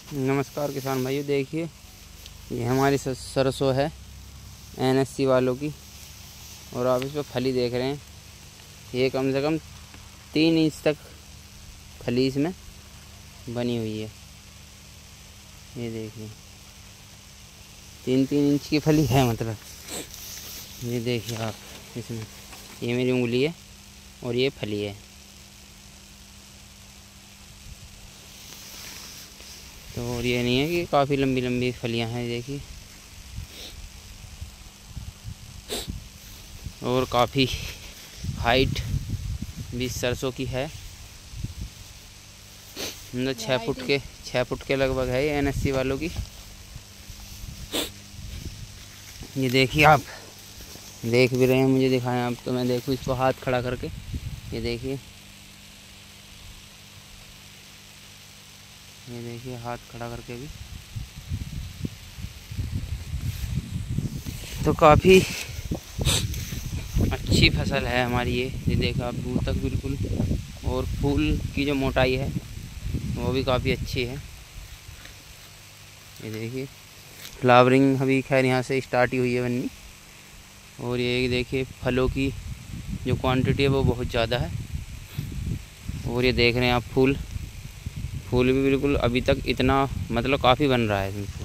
नमस्कार किसान भाइयों, देखिए ये हमारी सरसों है एनएससी वालों की। और आप इस पर फली देख रहे हैं, ये कम से कम 3 इंच तक फली इसमें बनी हुई है। ये देखिए 3-3 इंच की फली है, मतलब ये देखिए आप इसमें, ये मेरी उंगली है और ये फली है। तो और ये नहीं है कि काफ़ी लंबी लंबी फलियां हैं, देखिए। और काफ़ी हाइट भी सरसों की है, मतलब 6 फुट के लगभग है ये एनएससी वालों की। ये देखिए आप देख भी रहे हैं, मुझे दिखाएं आप, तो मैं देखूँ इसको हाथ खड़ा करके। ये देखिए हाथ खड़ा करके भी, तो काफ़ी अच्छी फसल है हमारी ये देखो आप दूर तक बिल्कुल। और फूल की जो मोटाई है वो भी काफ़ी अच्छी है। ये देखिए फ्लावरिंग अभी खैर यहाँ से स्टार्ट ही हुई है बननी। और ये देखिए फलों की जो क्वांटिटी है वो बहुत ज़्यादा है। और ये देख रहे हैं आप फूल भी बिल्कुल अभी तक इतना, मतलब काफ़ी बन रहा है इसमें।